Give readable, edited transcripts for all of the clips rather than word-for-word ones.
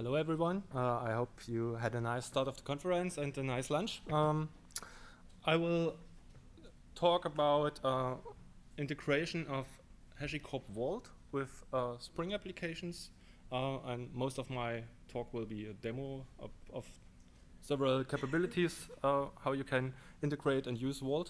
Hello everyone. I hope you had a nice start of the conference and a nice lunch. I will talk about integration of HashiCorp Vault with Spring applications, and most of my talk will be a demo of several capabilities, how you can integrate and use Vault.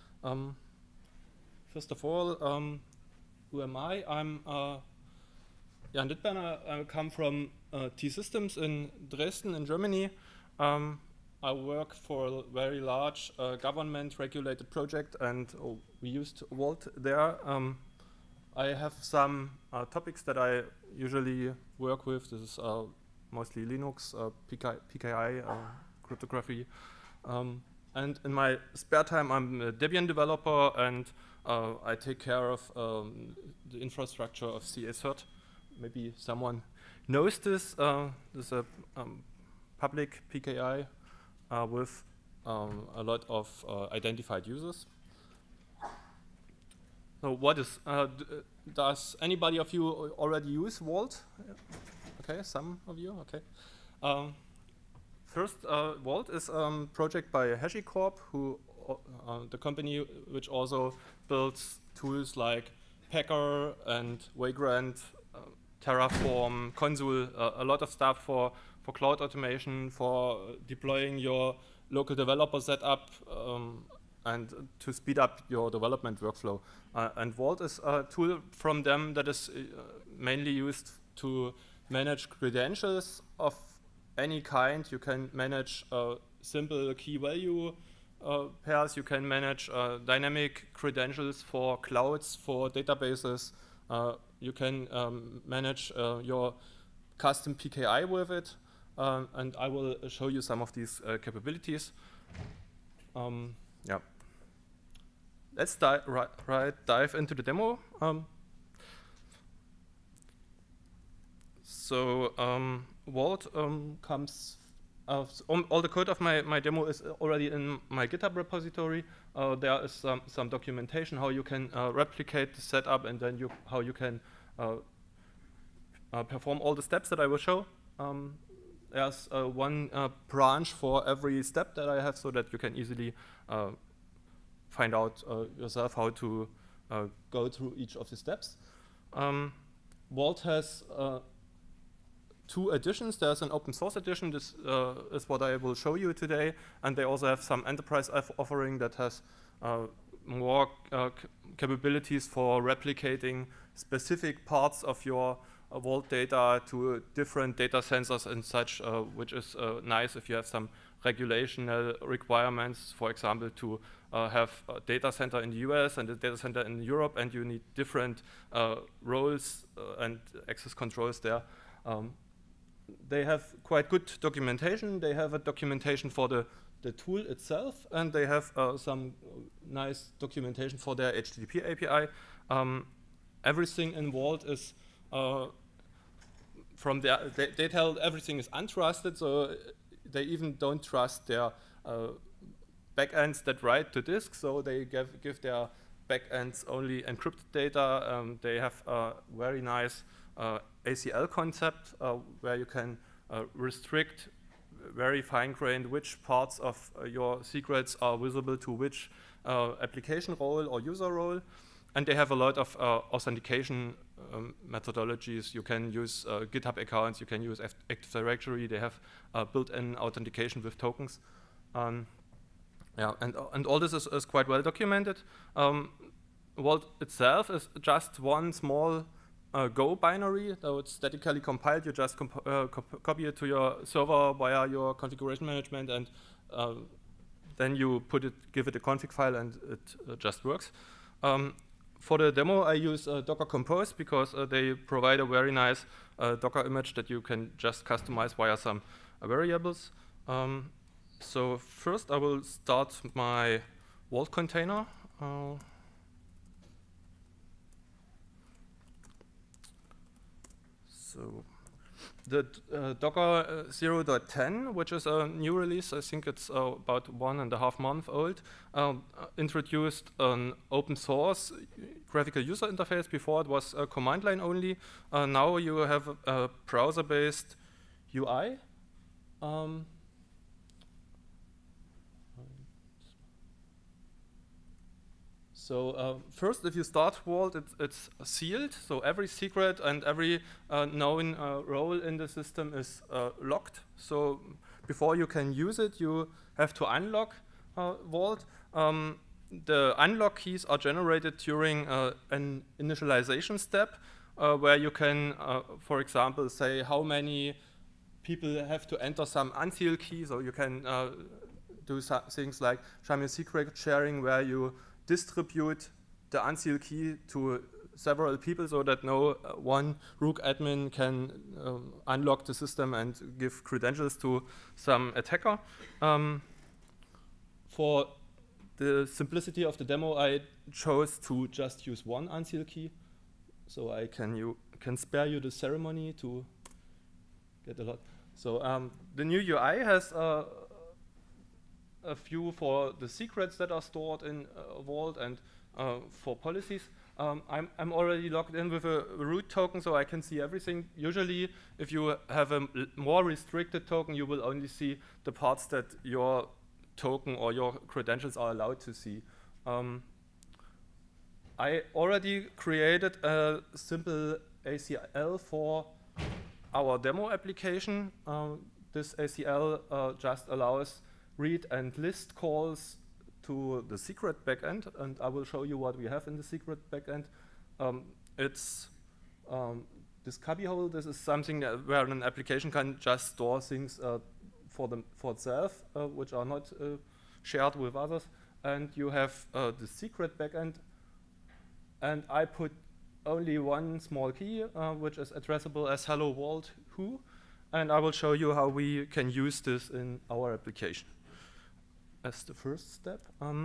First of all, who am I? I'm Jan Dittberner. I come from T-Systems in Dresden in Germany. I work for a very large government-regulated project, and we used Vault there. I have some topics that I usually work with. This is mostly Linux, PKI, cryptography. And in my spare time, I'm a Debian developer, and I take care of the infrastructure of CA-CERT. Maybe someone knows this. This is a public PKI with a lot of identified users. So what is, does anybody of you already use Vault? Okay, some of you, okay. First, Vault is a project by HashiCorp, who the company which also builds tools like Packer and Vagrant, Terraform, Consul, a lot of stuff for cloud automation, for deploying your local developer setup, and to speed up your development workflow. And Vault is a tool from them that is mainly used to manage credentials of any kind. You can manage simple key value pairs. You can manage dynamic credentials for clouds, for databases. You can manage your custom PKI with it, and I will show you some of these capabilities. Yeah. Let's dive into the demo. Vault comes. All the code of my demo is already in my GitHub repository. There is some documentation how you can replicate the setup, and then how you can perform all the steps that I will show. There's one branch for every step that I have, so that you can easily find out yourself how to go through each of the steps. Vault has two editions. There's an open source edition. This is what I will show you today. And they also have some enterprise offering that has more capabilities for replicating specific parts of your Vault data to different data sensors and such, which is nice if you have some regulational requirements, for example, to have a data center in the US and a data center in Europe, and you need different roles and access controls there. They have quite good documentation. They have a documentation for the tool itself, and they have some nice documentation for their HTTP API. Everything in Vault is from their, they tell everything is untrusted, so they even don't trust their backends that write to disk, so they give their backends only encrypted data. They have a very nice ACL concept where you can restrict very fine-grained which parts of your secrets are visible to which application role or user role. And they have a lot of authentication methodologies. You can use GitHub accounts, you can use Active Directory. They have built-in authentication with tokens. Yeah, and all this is quite well documented. Vault itself is just one small Go binary, though it's statically compiled. You just copy it to your server via your configuration management, and then you give it a config file, and it just works. For the demo, I use Docker Compose because they provide a very nice Docker image that you can just customize via some variables. So first, I will start my Vault container. So the Docker 0.10, which is a new release, I think it's about 1.5 months old, introduced an open source graphical user interface. Before it was command line only. Now you have a browser-based UI. So first, if you start Vault, it's sealed. So every secret and every known role in the system is locked. So before you can use it, you have to unlock Vault. The unlock keys are generated during an initialization step, where you can, for example, say how many people have to enter some unseal key. So you can do things like Shamir secret sharing, where you distribute the unseal key to several people so that no one rook admin can unlock the system and give credentials to some attacker. For the simplicity of the demo, I chose to just use one unseal key, so I can spare you the ceremony to get a lot. So the new UI has a view for the secrets that are stored in Vault and for policies. I'm already logged in with a root token, so I can see everything. Usually, if you have a more restricted token, you will only see the parts that your token or your credentials are allowed to see. I already created a simple ACL for our demo application. This ACL just allows read and list calls to the secret backend, and I will show you what we have in the secret backend. It's this cubbyhole. This is something where an application can just store things for itself, which are not shared with others. And you have the secret backend, and I put only one small key, which is addressable as hello vault who, and I will show you how we can use this in our application. As the first step,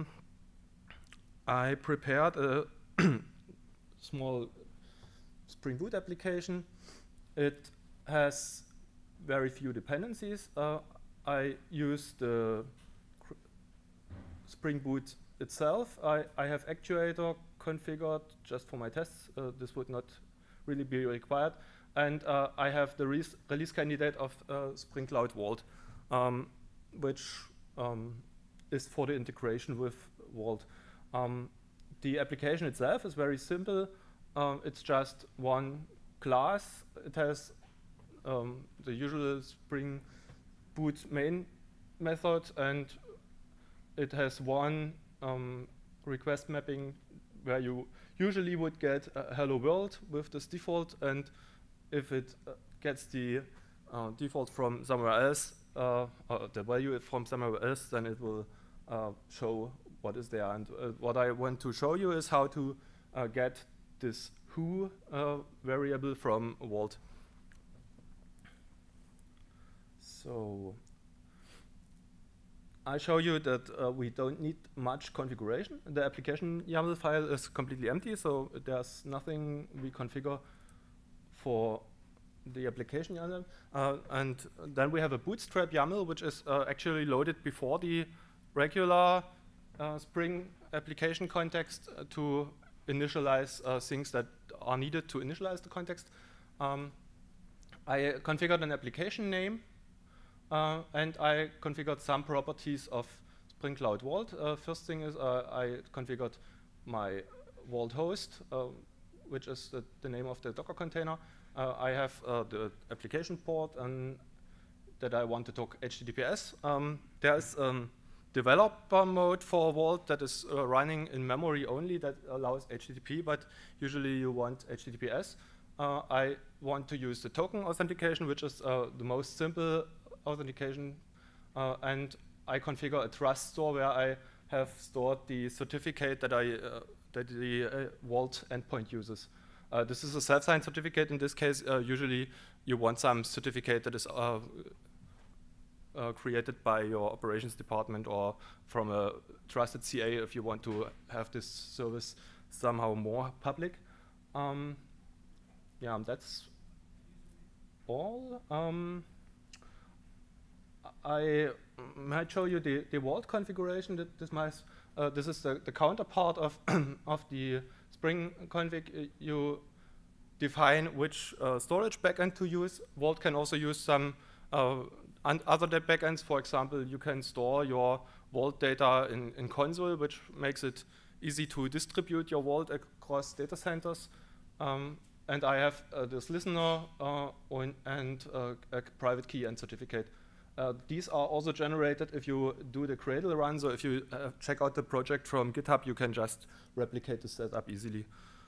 I prepared a small Spring Boot application. It has very few dependencies. I use the Spring Boot itself. I have Actuator configured just for my tests. This would not really be required. And I have the release candidate of Spring Cloud Vault, which is for the integration with Vault. The application itself is very simple. It's just one class. It has the usual Spring Boot main method, and it has one request mapping where you usually would get hello world with this default, and if it gets the default from somewhere else, or the value from somewhere else, then it will show what is there. And what I want to show you is how to get this who variable from Vault. So I show you that we don't need much configuration. The application YAML file is completely empty, so there's nothing we configure for the application YAML. And then we have a bootstrap YAML, which is actually loaded before the regular Spring application context to initialize things that are needed to initialize the context. I configured an application name, and I configured some properties of Spring Cloud Vault. First thing is I configured my Vault host, which is the name of the Docker container. I have the application port and that I want to talk HTTPS. There's developer mode for Vault that is running in memory only that allows HTTP, but usually you want HTTPS. I want to use the token authentication, which is the most simple authentication, and I configure a trust store where I have stored the certificate that that the Vault endpoint uses. This is a self-signed certificate. In this case, usually you want some certificate that is created by your operations department or from a trusted CA if you want to have this service somehow more public. Yeah, that's all. I might show you the Vault configuration. This is the counterpart of of the Spring config. You define which storage backend to use. Vault can also use some And other backends, for example, you can store your vault data in console, which makes it easy to distribute your vault across data centers. And I have this listener and a private key and certificate. These are also generated if you do the Gradle run. So if you check out the project from GitHub, you can just replicate the setup easily.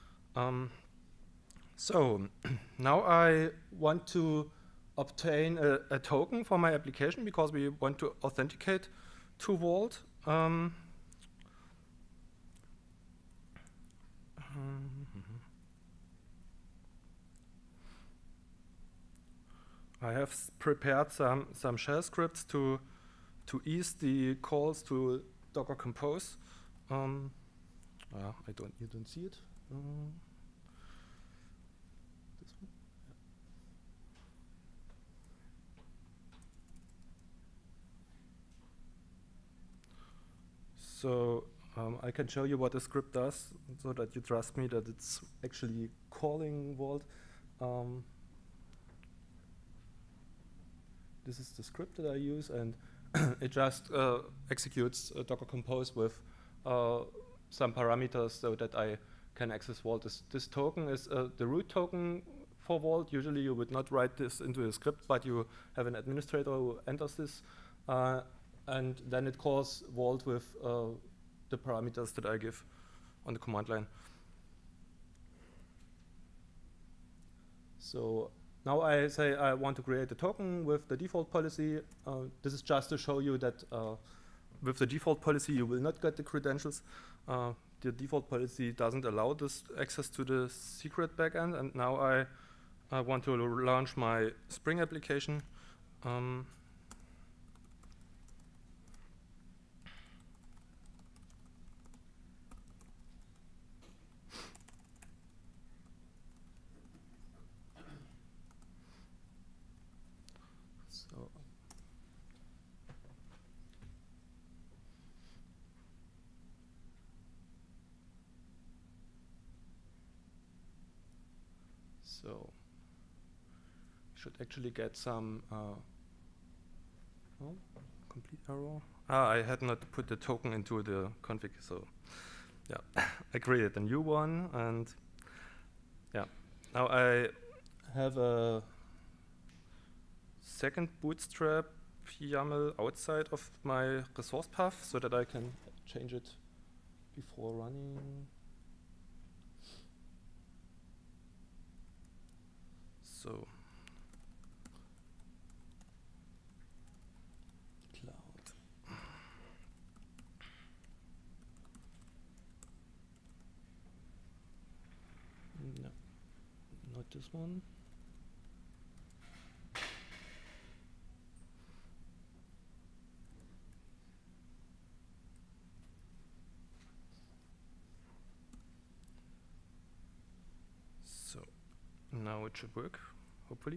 So now I want to obtain a token for my application because we want to authenticate to Vault. I have prepared some shell scripts to ease the calls to Docker Compose. You don't see it. This one. So I can show you what the script does, so that you trust me that it's actually calling Vault. This is the script that I use, and it just executes Docker Compose with some parameters so that I can access Vault. This token is the root token for Vault. Usually you would not write this into a script, but you have an administrator who enters this, and then it calls Vault with the parameters that I give on the command line. So now I say I want to create a token with the default policy. This is just to show you that with the default policy you will not get the credentials. The default policy doesn't allow this access to the secret backend, and now I want to launch my Spring application. So should actually get some complete error. I had not put the token into the config, so yeah, I created a new one, and yeah, now I have a second Bootstrap YAML outside of my resource path so that I can change it before running. So cloud. No, not this one. So now it should work. Hopefully.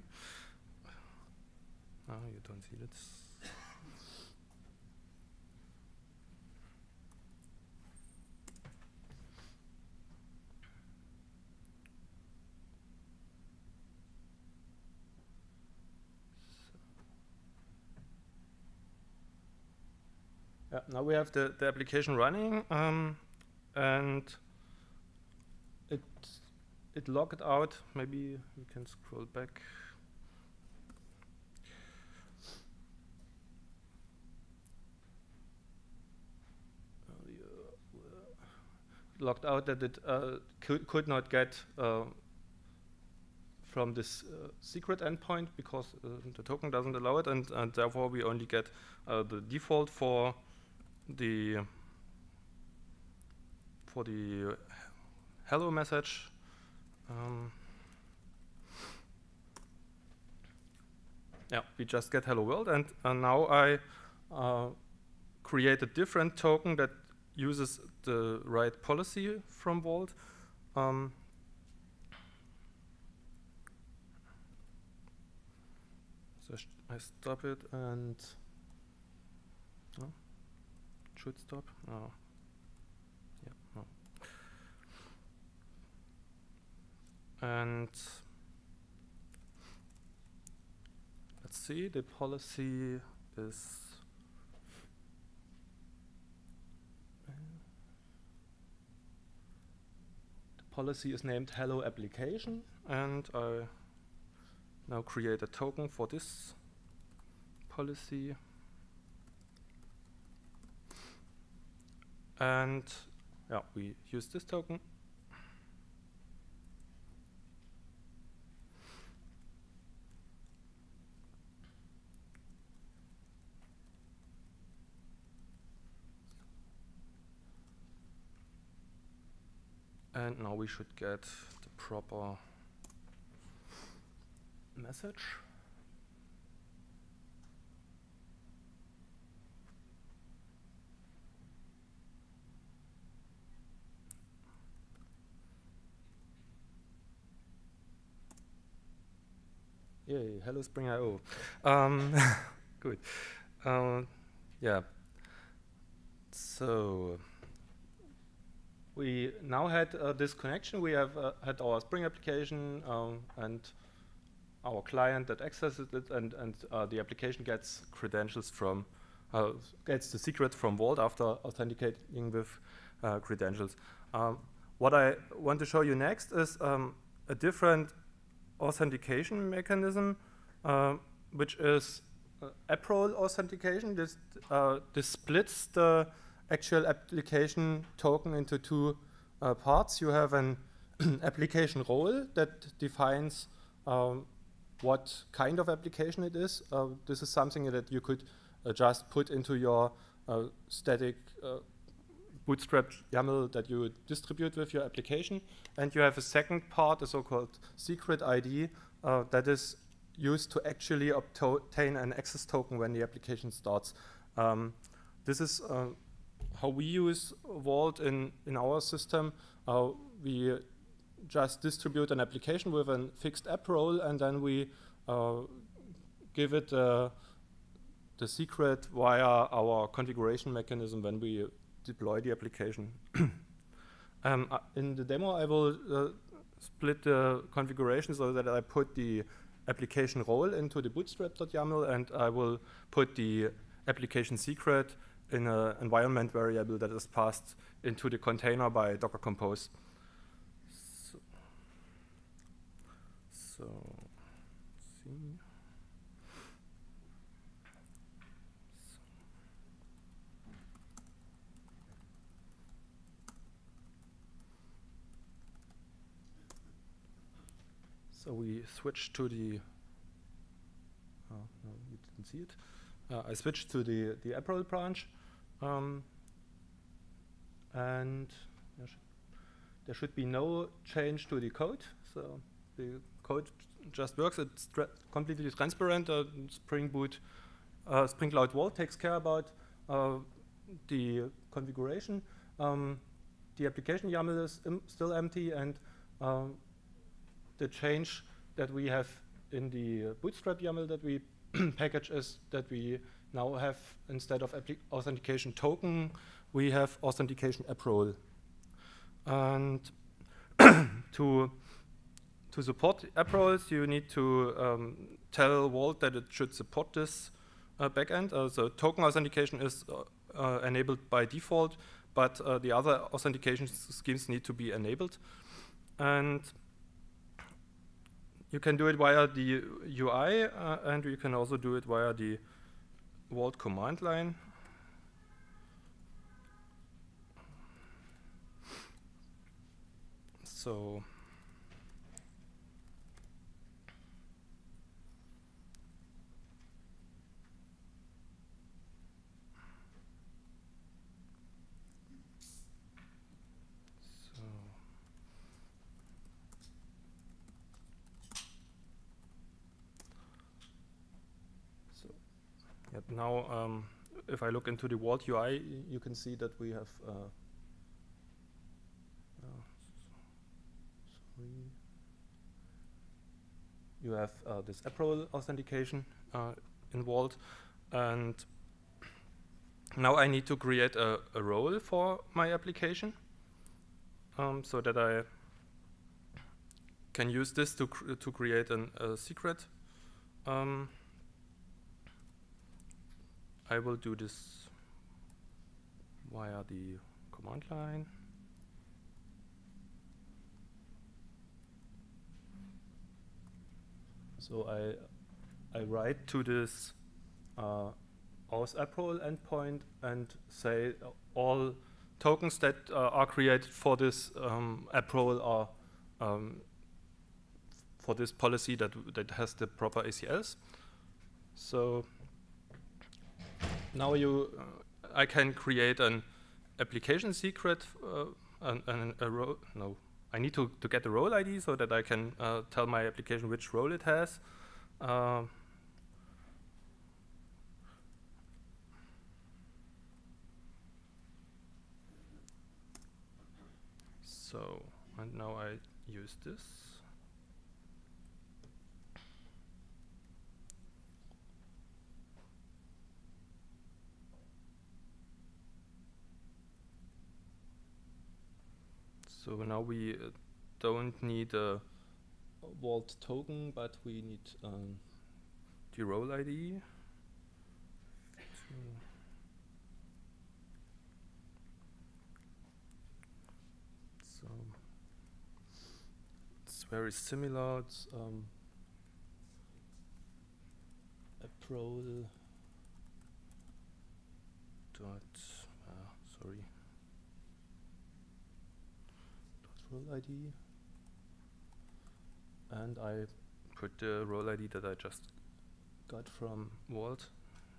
Oh, you don't see it. Now we have the application running, and it logged out. Maybe we can scroll back. Logged out that it could not get from this secret endpoint because the token doesn't allow it, and therefore we only get the default for the hello message. Yeah, we just get hello world, and now I create a different token that uses the right policy from Vault. So I stop it, and it should stop. Oh. Yeah, no. And let's let's see, the policy is named hello application, and I now create a token for this policy. And yeah, we use this token. And now we should get the proper message. Yay, hello Spring IO. Good. Yeah. So we now had this connection. We have had our Spring application and our client that accesses it, and the application gets credentials from, gets the secret from Vault after authenticating with credentials. What I want to show you next is a different authentication mechanism, which is app role authentication. This splits the actual application token into two parts. You have an application role that defines what kind of application it is. This is something that you could just put into your static Bootstrap YAML that you distribute with your application. And you have a second part, a so-called secret ID, that is used to actually obtain an access token when the application starts. This is how we use Vault in our system. We just distribute an application with a fixed app role, and then we give it the secret via our configuration mechanism when we deploy the application. In the demo, I will split the configuration so that I put the application role into the bootstrap.yaml, and I will put the application secret in an environment variable that is passed into the container by Docker Compose. So see. So we switch to the, no, you didn't see it. I switched to the app role branch, and there should be no change to the code. So the code just works. It's completely transparent. Spring Cloud Vault takes care about the configuration. The application YAML is still empty, and the change that we have in the Bootstrap YAML that we package is that we now have, instead of authentication token, we have authentication app role. And to support app roles, you need to tell Vault that it should support this backend. So token authentication is enabled by default, but the other authentication schemes need to be enabled. And you can do it via the UI, and you can also do it via the Vault command line. So now, if I look into the Vault UI, you can see that we have you have this app role authentication in Vault, and now I need to create a role for my application, so that I can use this to create a secret. I will do this via the command line. So I write to this auth_approle endpoint and say all tokens that are created for this approle are for this policy that has the proper ACLs. So now I can create an application secret and a role. No, I need to get the role ID so that I can tell my application which role it has. So, and now I use this. So now we don't need a vault token, but we need the role ID. So it's very similar. It's approle dot sorry dot role ID, and I put the role ID that I just got from Vault.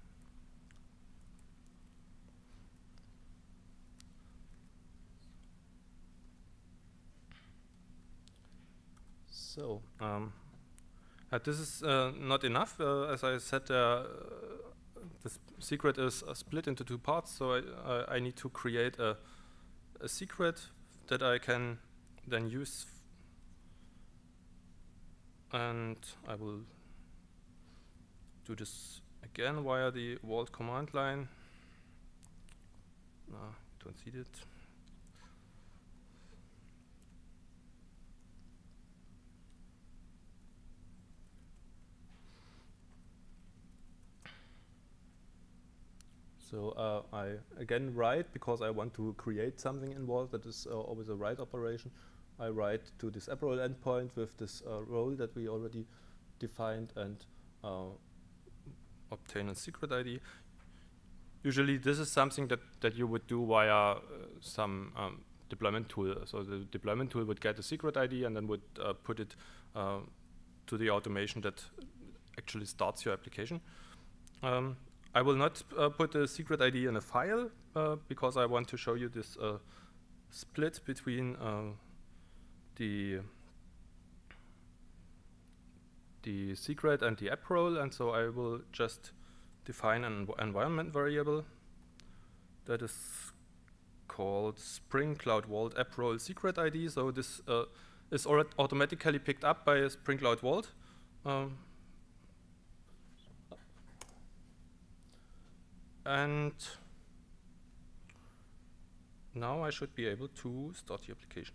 So this is not enough. As I said, this secret is split into two parts. So I need to create a secret that I can then use, and I will do this again via the Vault command line. Don't see it. So I again write, because I want to create something in Vault that is always a write operation. I write to this approle endpoint with this role that we already defined and obtain a secret ID. Usually this is something that you would do via some deployment tool. So the deployment tool would get a secret ID and then would put it to the automation that actually starts your application. I will not put the secret ID in a file because I want to show you this split between the secret and the approle, and so I will just define an environment variable that is called Spring Cloud Vault approle secret ID. So this is automatically picked up by Spring Cloud Vault. And now I should be able to start the application.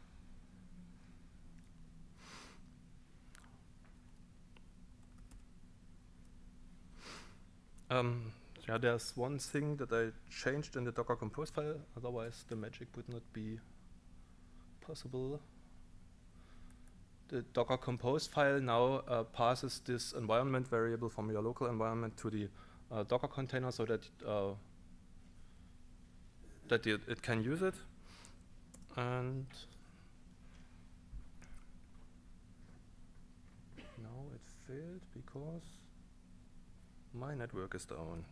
Yeah, there's one thing that I changed in the Docker Compose file, otherwise the magic would not be possible. The Docker Compose file now passes this environment variable from your local environment to the Docker container so that it can use it. And now it failed because my network is down.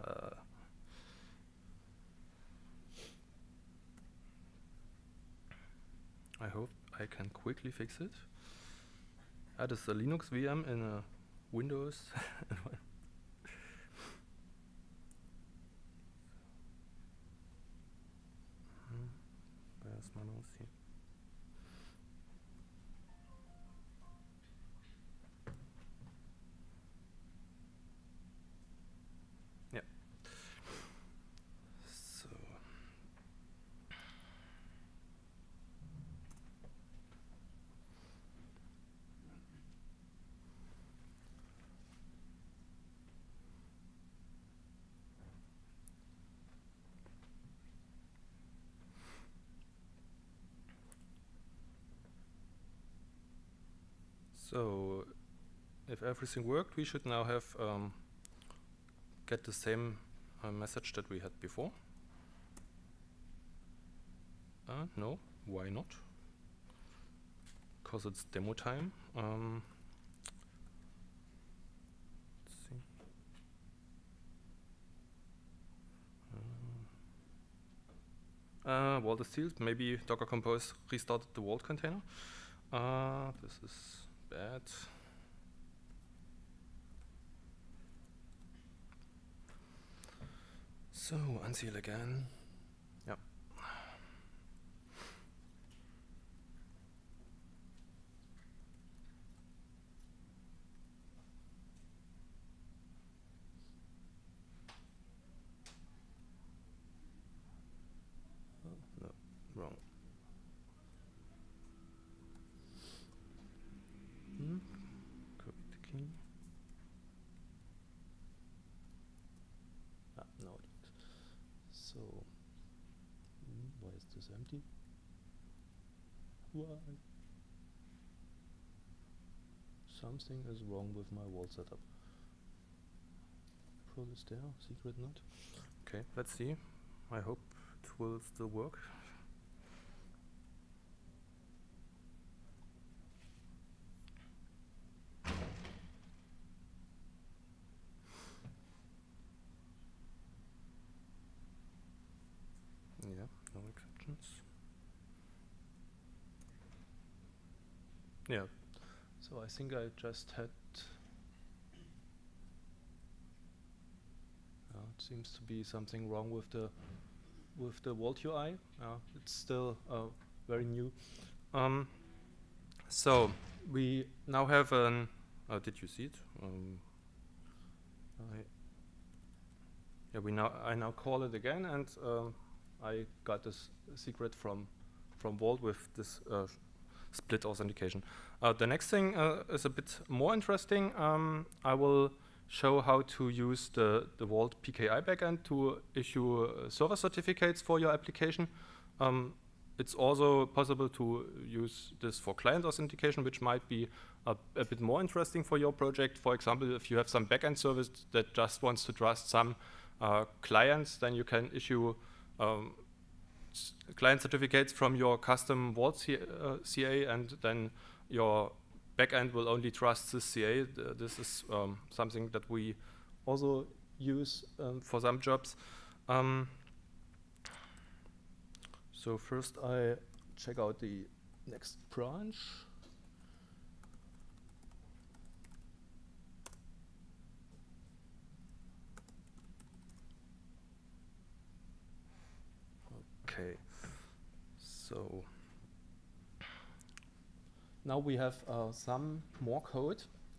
I hope I can quickly fix it. That is a Linux VM in a Windows environment. Where's my mouse here? Yeah. So So if everything worked, we should now have get the same message that we had before. No, why not? Because it's demo time. Let's see. Vault is sealed. Maybe Docker Compose restarted the Vault container. This is bad. So unseal again. Yep. No, wrong. Copy the key. No. So, why is this empty? Why? Something is wrong with my Vault setup. Pro is there, secret not. Okay, let's see. I hope it will still work. Yeah, no exceptions. Yeah, so I think I just had. It seems to be something wrong with the Vault UI. It's still very new. So we now have an. Did you see it? Yeah, I now call it again, and I got this secret from Vault with this split authentication. The next thing is a bit more interesting. I will show how to use the Vault PKI backend to issue server certificates for your application. It's also possible to use this for client authentication, which might be a bit more interesting for your project. For example, if you have some backend service that just wants to trust some clients, then you can issue client certificates from your custom Vault CA, and then your backend will only trust this CA. This is something that we also use for some jobs. So first I check out the next branch. Okay, so now we have some more code.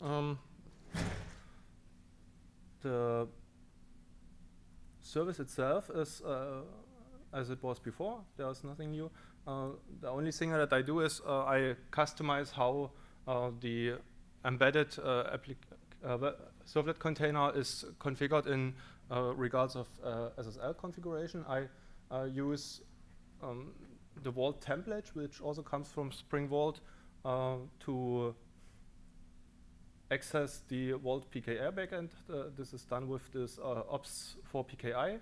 The service itself is as it was before. There's nothing new. The only thing that I do is I customize how the embedded servlet container is configured in regards of SSL configuration. I use the Vault template, which also comes from Spring Vault, to access the Vault PKI backend. This is done with this ops for PKI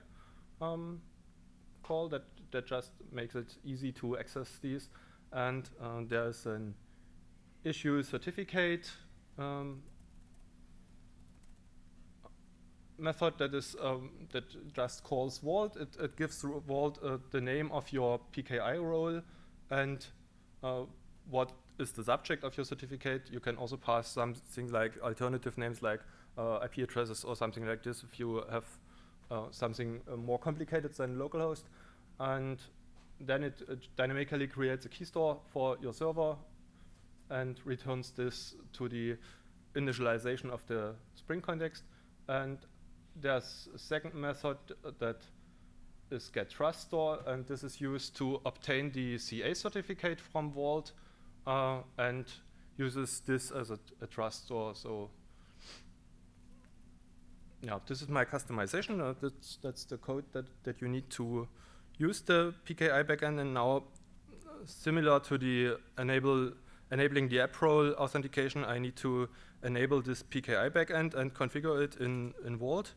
call that just makes it easy to access these. And there's an issue certificate method that is that just calls Vault. It gives Vault the name of your PKI role and what is the subject of your certificate. You can also pass something like alternative names like IP addresses or something like this if you have something more complicated than localhost. And then it dynamically creates a key store for your server and returns this to the initialization of the Spring context. And there's a second method that is getTrustStore, and this is used to obtain the CA certificate from Vault and uses this as a trust store. So yeah, this is my customization. That's the code that you need to use the PKI backend. And now, similar to the enable enabling the app role authentication, I need to enable this PKI backend and configure it in Vault.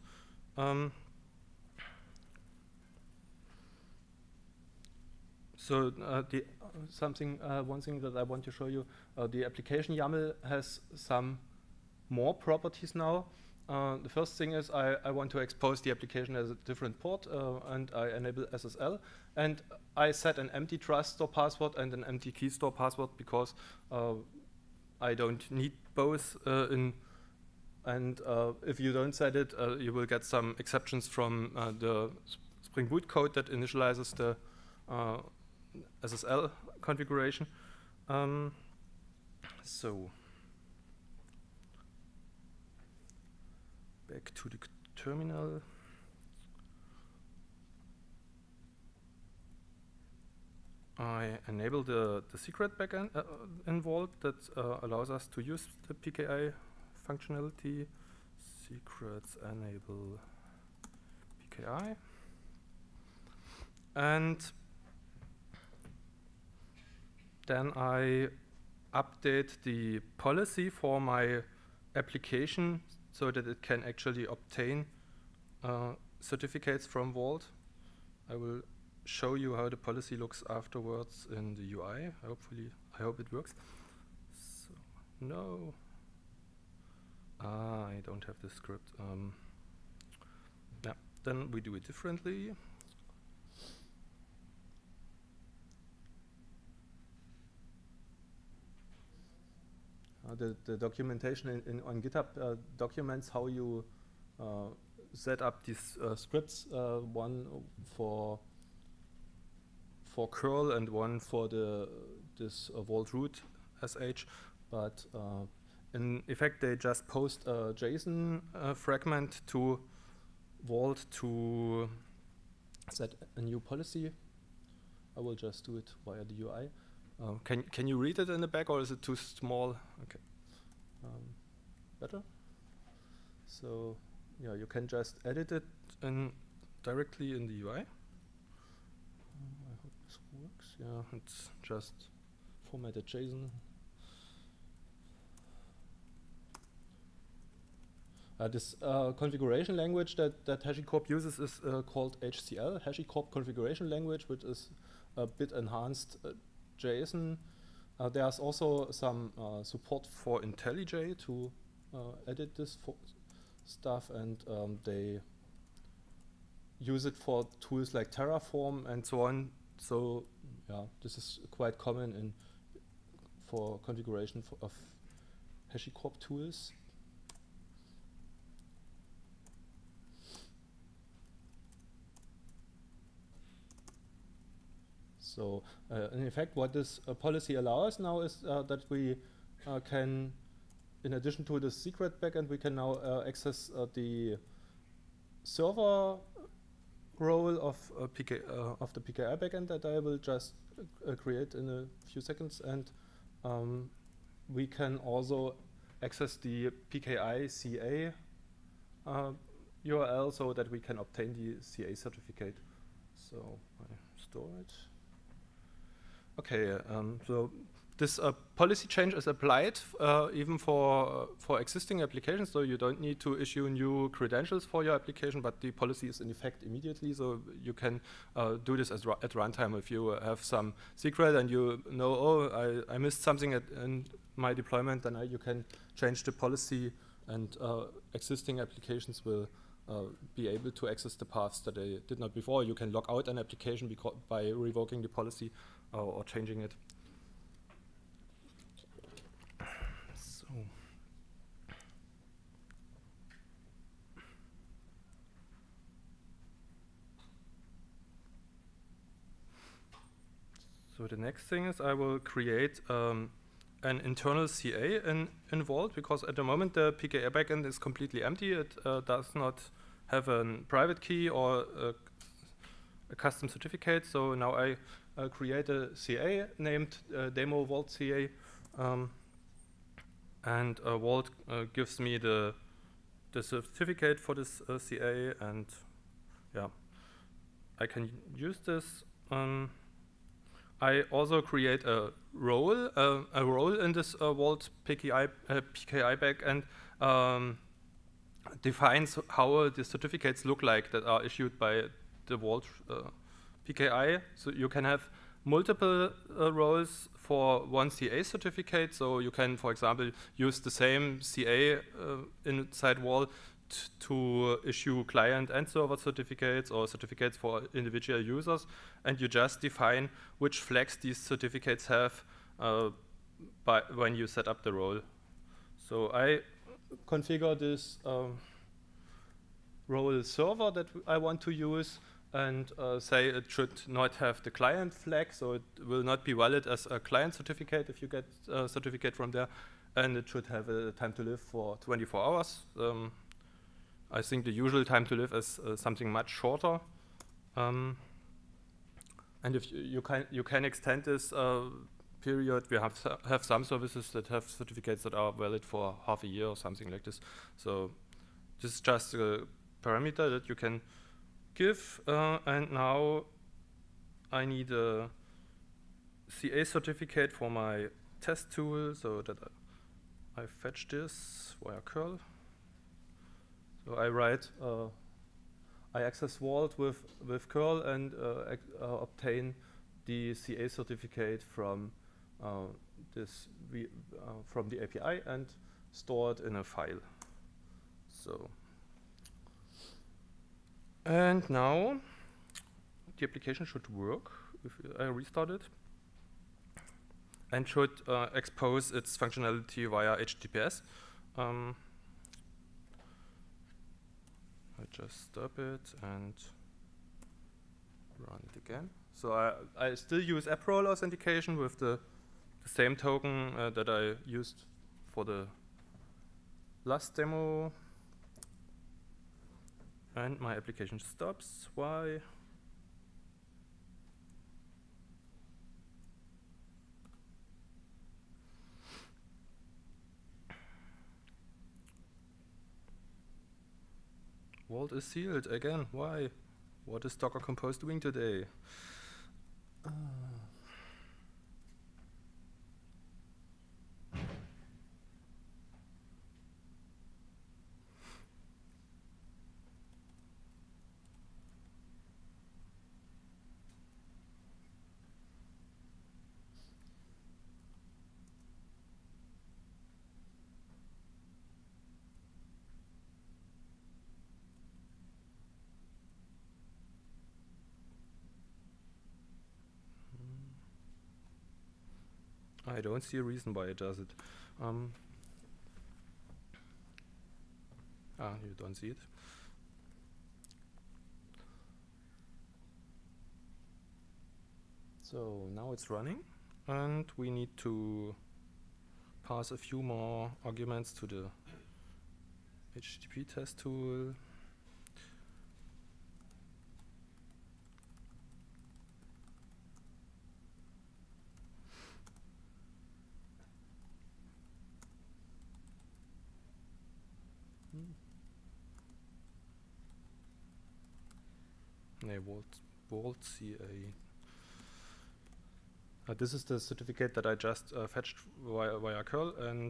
So one thing that I want to show you, the application YAML has some more properties now. The first thing is I want to expose the application as a different port, and I enable SSL. And I set an empty trust store password and an empty key store password because I don't need both. And if you don't set it, you will get some exceptions from the Spring Boot code that initializes the SSL configuration. So back to the terminal. I enable the secret backend in Vault that allows us to use the PKI functionality. Secrets enable PKI. And then I update the policy for my application so that it can actually obtain certificates from Vault. I will show you how the policy looks afterwards in the UI. I hope it works. So, no. I don't have the script. Yeah, then we do it differently. The documentation on GitHub documents how you set up these scripts, one for curl and one for this Vault root sh, but in effect they just post a JSON fragment to Vault to set a new policy. I will just do it via the UI. Can you read it in the back, or is it too small? Okay, better. So yeah, you can just edit it directly in the UI. I hope this works. Yeah, it's just formatted JSON. This configuration language that HashiCorp uses is called HCL, HashiCorp Configuration Language, which is a bit enhanced JSON. There's also some support for IntelliJ to edit this stuff, and they use it for tools like Terraform and so on. So yeah, this is quite common for configuration of HashiCorp tools. So in effect, what this policy allows now is that we can, in addition to the secret backend, we can now access the server role of the PKI backend that I will just create in a few seconds, and we can also access the PKI CA URL so that we can obtain the CA certificate. So I store it. Okay, so this policy change is applied even for existing applications, so you don't need to issue new credentials for your application, but the policy is in effect immediately, so you can do this at runtime. If you have some secret and you know, oh, I missed something in my deployment, then you can change the policy, and existing applications will be able to access the paths that they did not before. You can log out an application by revoking the policy or changing it. So the next thing is I will create an internal CA in Vault, because at the moment the PKI backend is completely empty. It does not have a private key or a custom certificate. So now I create a CA named demo Vault CA, and Vault gives me the certificate for this CA, and yeah, I can use this. I also create a role in this Vault PKI backend, defines how the certificates look like that are issued by the Vault PKI. So you can have multiple roles for one CA certificate. So you can, for example, use the same CA inside Vault to issue client and server certificates or certificates for individual users, and you just define which flags these certificates have when you set up the role. So I configure this role server that I want to use and say it should not have the client flag, so it will not be valid as a client certificate if you get a certificate from there, and it should have a time to live for 24 hours. I think the usual time to live is something much shorter, and if you can extend this period. We have some services that have certificates that are valid for half a year or something like this. So this is just a parameter that you can give, and now I need a CA certificate for my test tool, so that I fetch this via curl. So I write, I access Vault with curl and obtain the CA certificate from from the API and store it in a file. So, and now the application should work if I restart it, and should expose its functionality via HTTPS. I just stop it and run it again. So I still use app role authentication with the same token that I used for the last demo. And my application stops. Why? Vault is sealed again. Why? What is Docker Compose doing today? I don't see a reason why it does it. You don't see it. So now it's running, and we need to pass a few more arguments to the HTTP test tool. Vault CA. This is the certificate that I just fetched via curl, and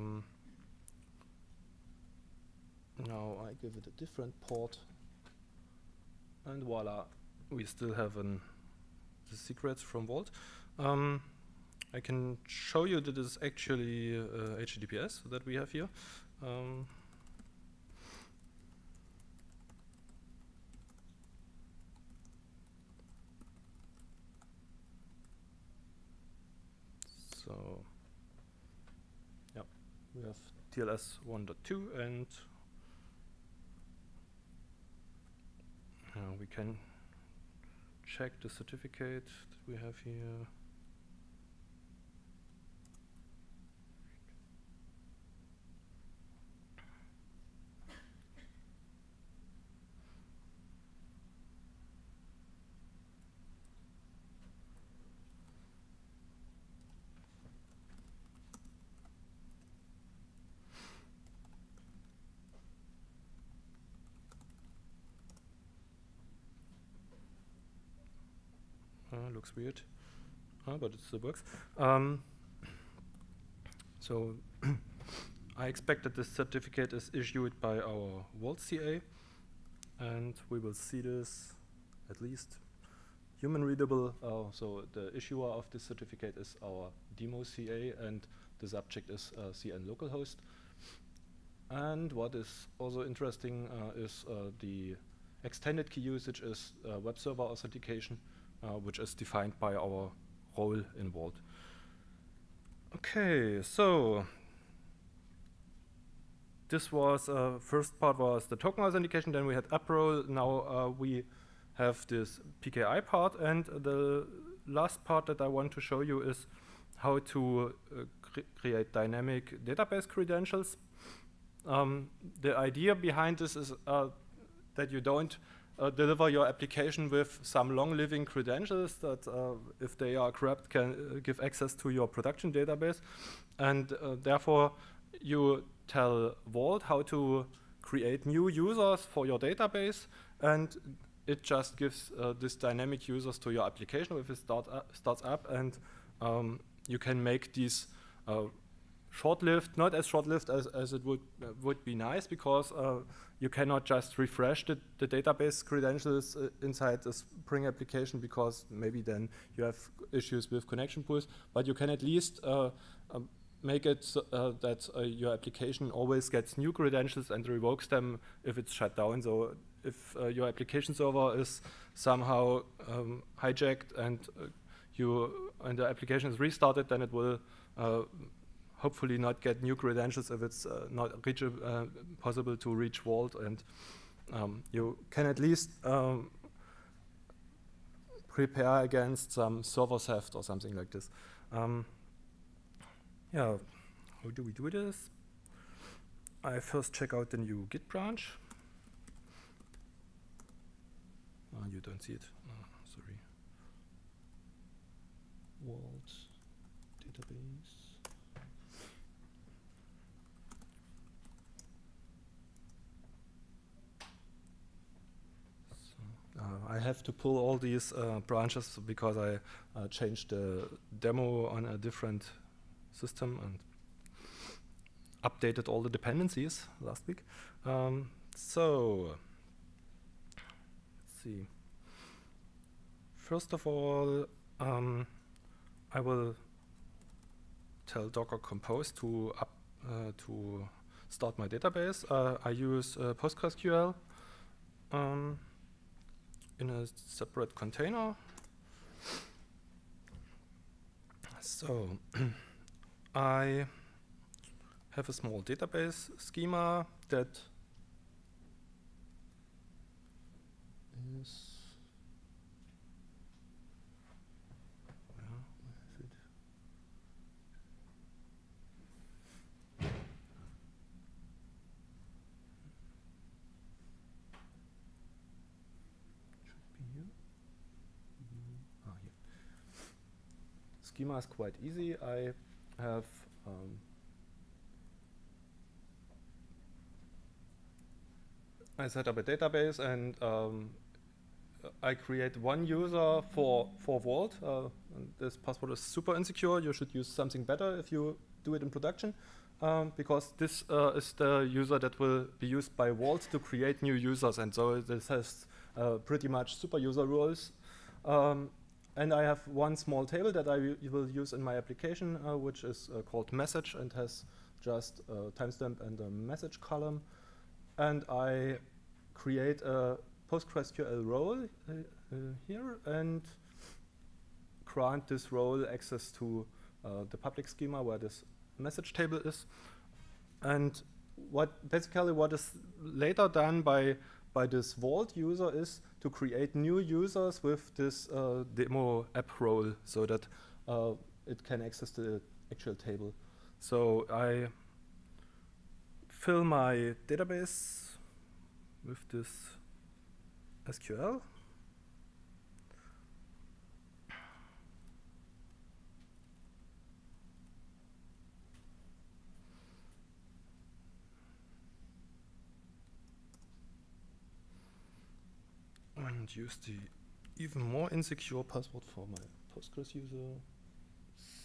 now I give it a different port, and voila, we still have the secrets from Vault. I can show you that this is actually HTTPS that we have here. So, yeah, we have TLS 1.2, and we can check the certificate that we have here. Looks weird. but it still works. So I expect that this certificate is issued by our Vault CA, and we will see this at least human readable. So the issuer of this certificate is our demo CA, and the subject is CN localhost. And what is also interesting is the extended key usage is web server authentication, which is defined by our role in Vault. Okay, so this was first part was the token authentication. Then we had app role. Now we have this PKI part, and the last part that I want to show you is how to create dynamic database credentials. The idea behind this is that you don't deliver your application with some long-living credentials that, if they are corrupt, can give access to your production database. And therefore, you tell Vault how to create new users for your database, and it just gives this dynamic users to your application if it starts up, and you can make these short-lived, not as short-lived as it would be nice, because you cannot just refresh the database credentials inside the Spring application, because maybe then you have issues with connection pools, but you can at least make it so, that your application always gets new credentials and revokes them if it's shut down. So if your application server is somehow hijacked and the application is restarted, then it will hopefully not get new credentials if it's not possible to reach Vault, and you can at least prepare against some server theft or something like this. Yeah, how do we do this? I first check out the new Git branch. You don't see it. Sorry. Vault database. I have to pull all these branches because I changed the demo on a different system and updated all the dependencies last week. So let's see. First of all, I will tell Docker Compose to start my database. I use PostgreSQL in a separate container. So I have a small database schema that is schema is quite easy. I have I set up a database, and I create one user for Vault. And this password is super insecure. You should use something better if you do it in production, because this is the user that will be used by Vault to create new users, and so this has pretty much super user rules. And I have one small table that I will use in my application, which is called message, and has just a timestamp and a message column. And I create a PostgreSQL role here and grant this role access to the public schema where this message table is. And basically what is later done by this Vault user is to create new users with this demo app role, so that it can access the actual table. So I fill my database with this SQL. And use the even more insecure password for my Postgres user.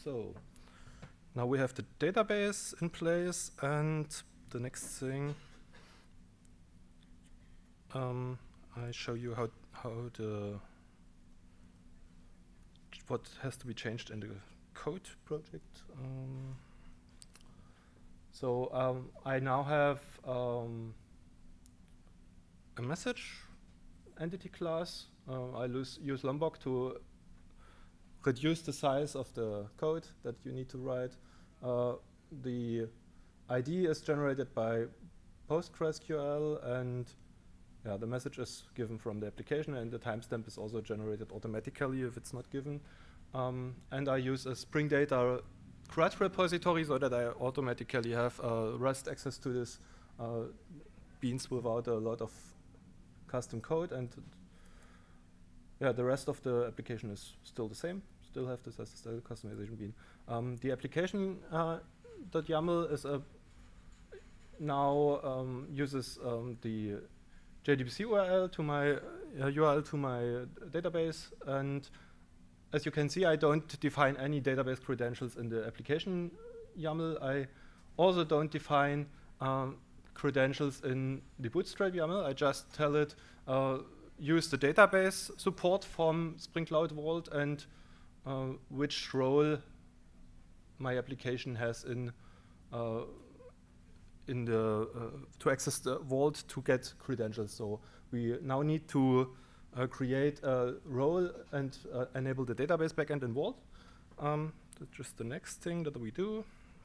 So now we have the database in place, and the next thing I show you how what has to be changed in the code project. I now have a message entity class. I use Lombok to reduce the size of the code that you need to write. The ID is generated by PostgreSQL, and the message is given from the application, and the timestamp is also generated automatically if it's not given. And I use a Spring Data CRUD repository so that I automatically have Rust access to this beans without a lot of custom code. And the rest of the application is still the same. Still have this as a style customization bean. The application .yaml is now uses the JDBC URL to my URL to my database, and as you can see, I don't define any database credentials in the application YAML. I also don't define credentials in the Bootstrap YAML. I just tell it use the database support from Spring Cloud Vault and which role my application has in the to access the Vault to get credentials. So we now need to create a role and enable the database backend in Vault. That's just the next thing that we do.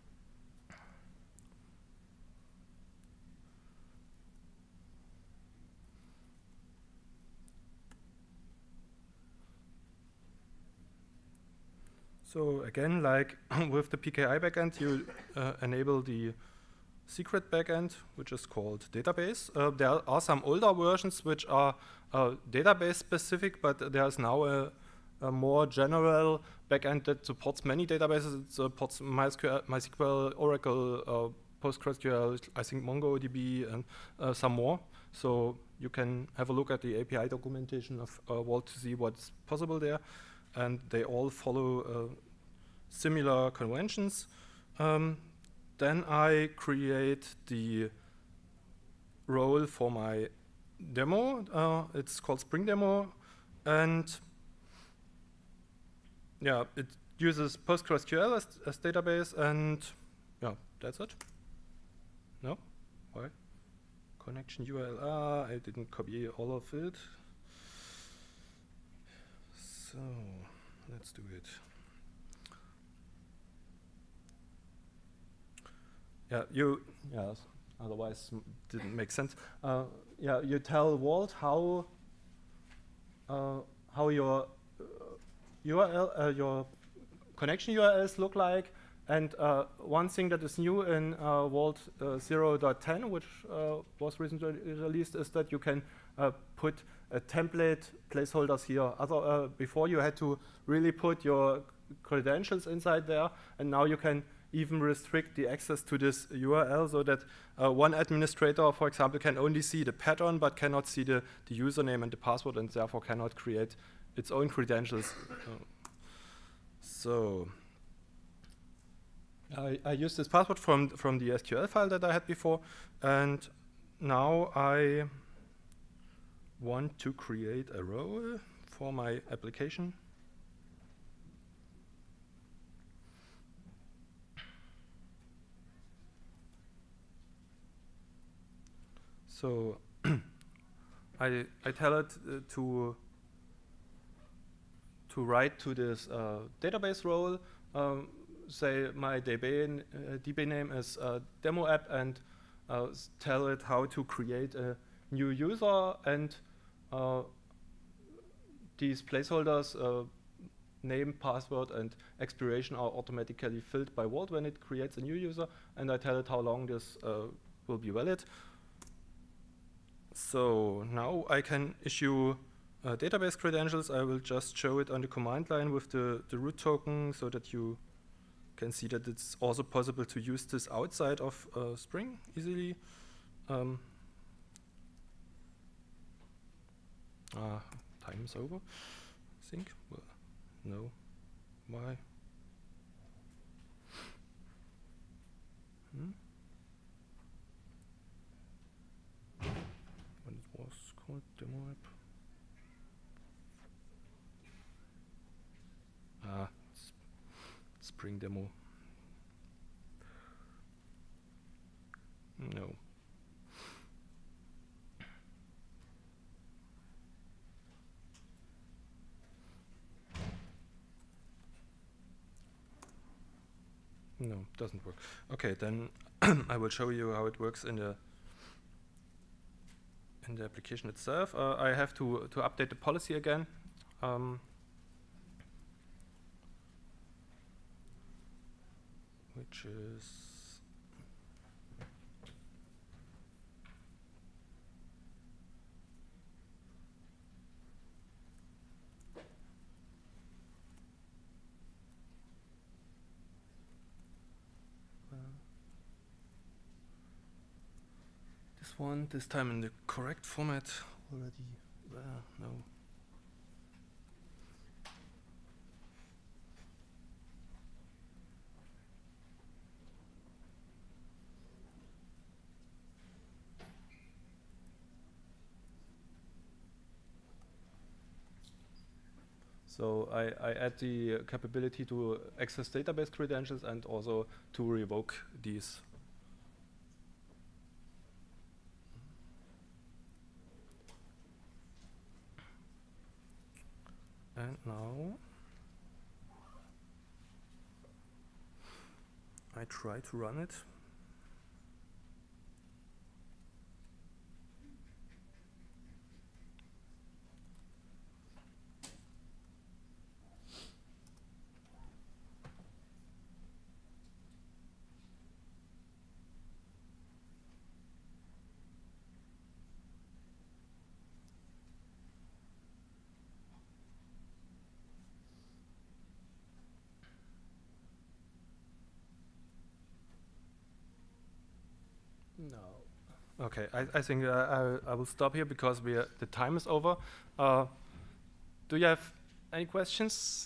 So again, like with the PKI backend, you enable the secret backend, which is called database. There are some older versions which are database specific, but there's now a more general backend that supports many databases. It supports MySQL, Oracle, PostgreSQL, I think MongoDB, and some more. So you can have a look at the API documentation of Vault to see what's possible there. And they all follow similar conventions. Then I create the role for my demo. It's called Spring Demo, and it uses PostgreSQL as database, and that's it. No? Why? Connection URL. I didn't copy all of it. So let's do it. Otherwise didn't make sense. You tell Vault how your URL, your connection URLs look like, and one thing that is new in Vault 0.10, which was recently released, is that you can put a template placeholders here. Before you had to really put your credentials inside there, and now you can even restrict the access to this URL so that one administrator, for example, can only see the pattern but cannot see the username and the password, and therefore cannot create its own credentials. So I use this password from the SQL file that I had before, and now I want to create a role for my application. So I tell it to write to this database role. Say my DB name is demo app, and tell it how to create a new user, and these placeholders, name, password, and expiration are automatically filled by Vault when it creates a new user, and I tell it how long this will be valid. So now I can issue database credentials. I will just show it on the command line with the root token so that you can see that it's also possible to use this outside of Spring easily. Time is over, I think. Well, no. Why? When it was called demo app. Spring demo. No. No, doesn't work. Okay, then I will show you how it works in the application itself. I have to update the policy again. Which is this one, this time in the correct format already. No. So I add the capability to access database credentials and also to revoke these. And now I try to run it. No. Okay, I think I will stop here because the time is over. Do you have any questions?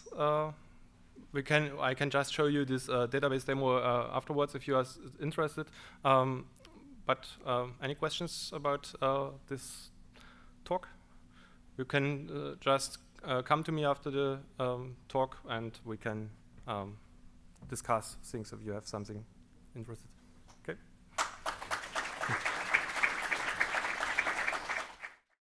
I can just show you this database demo afterwards if you are interested. But any questions about this talk? You can just come to me after the talk and we can discuss things if you have something interested.